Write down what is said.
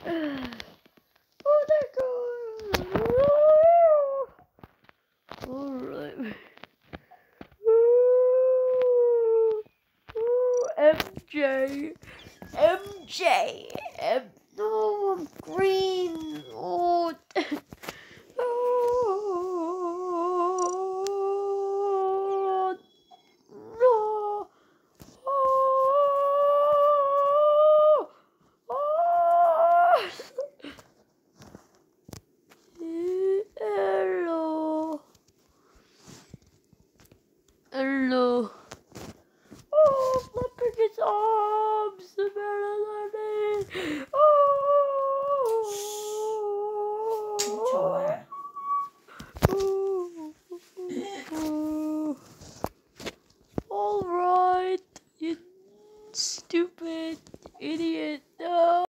Oh, there goes. Alright. MJ. No, I'm green. Oh. Oh. No. Oh. Oh. Hello. Hello. Oh, flipping his arms. All right, you stupid idiot. No.